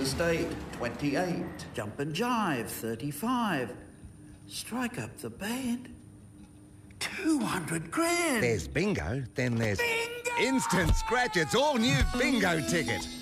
Estate, 28. Jump and Jive, 35. Strike Up the Band, 200 grand. There's bingo, then there's... Bingo! Instant scratch, it's all new bingo ticket.